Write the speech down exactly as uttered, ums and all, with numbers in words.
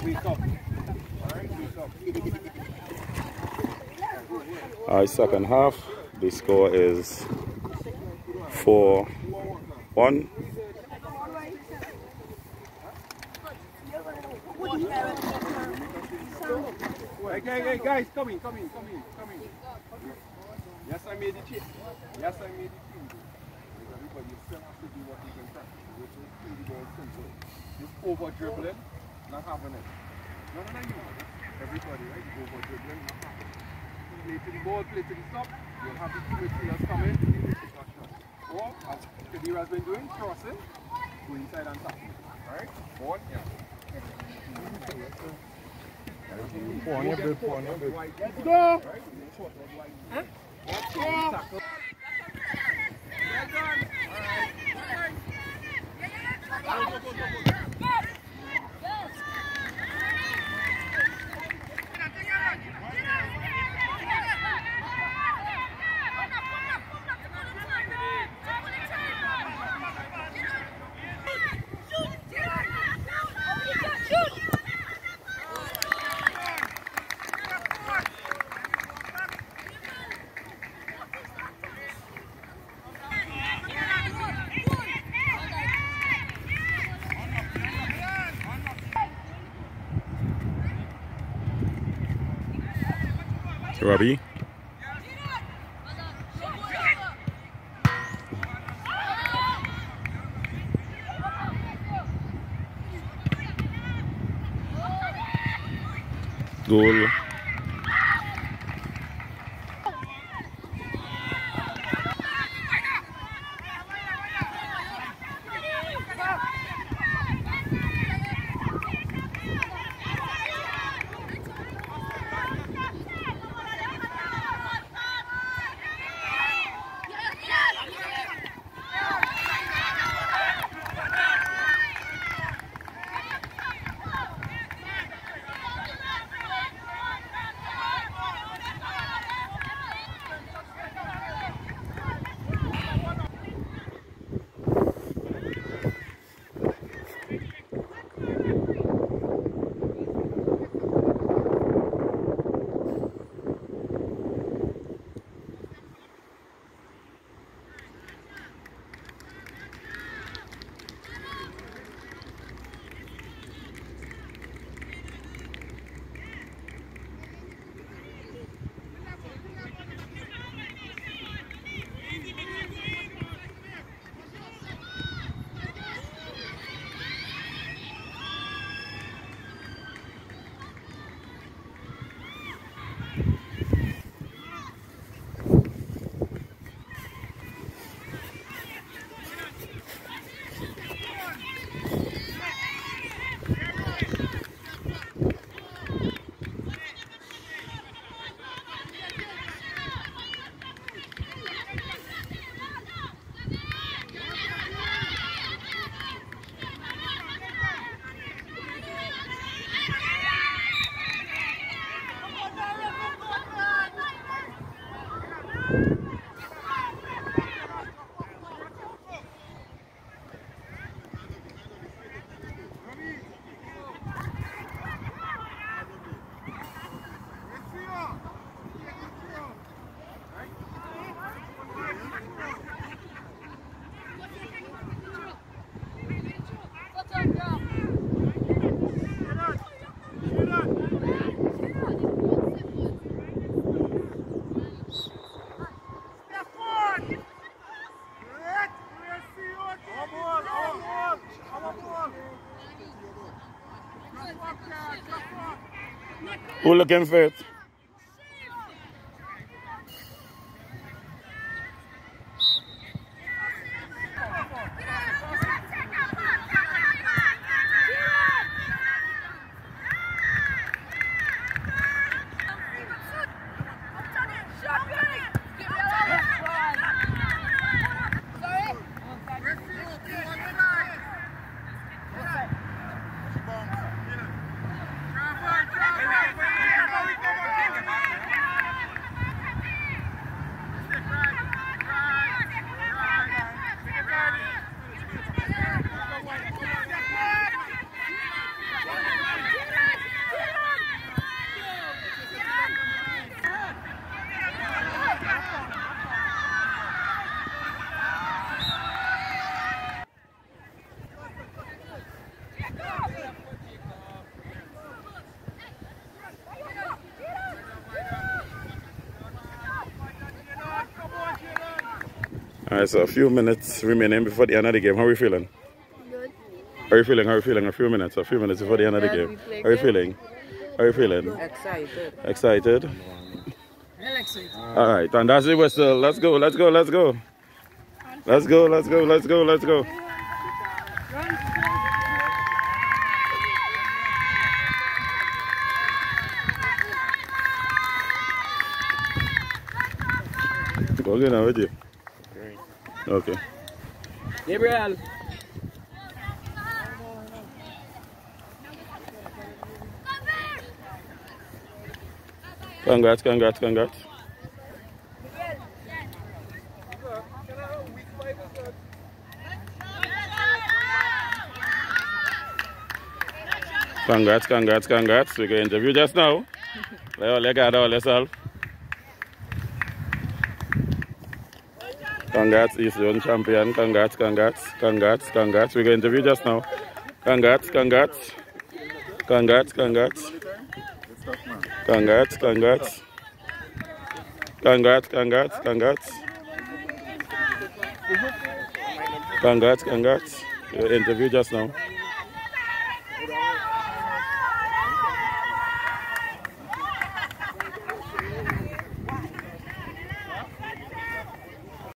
wake up. Alright, wake up. Alright, second half. The score is four one. Hey, hey, hey, guys, come in, come in, come in, come in. Yes, I made the change. Yes, I made the change. But you still have to do what you can practice, which is pretty very simple. Just over dribbling, not having it. No, no, no, you. Everybody, right? You over dribbling, not having it. Play to the ball, play to the stop. You'll have the two midfielders come in, you need to take that shot. Or, as Kadira has been doing, crossing, go inside and tap it. Alright? One, yeah. Four, you're good, four, you're good. Let's go! Huh? Let's go! Well done! Alright. Go, go, go, go, go. Robbie. Goal. Who looking for it? Come on, Alright, so a few minutes remaining before the end of the game. How are you feeling? Good. How are you feeling? How are you feeling? A few minutes, a few minutes before the end of the Yes, game. we play How are you good. feeling? How are you feeling? Excited. Excited? Well excited. Alright, and that's the whistle. Let's go, let's go, let's go. Let's go, let's go, let's go, let's go. Go again now with you. Okay. Gabriel. Congrats, congrats, congrats. Congrats, congrats, congrats. We're going to interview just now. Lay all your guard all yourself. Congrats, East Zone champion. Congrats, congrats, congrats, congrats. We're going to interview just now. Congrats, congrats. Congrats, congrats. Congrats, congrats. Congrats, congrats, congrats. Congrats, congrats. Your interview just now.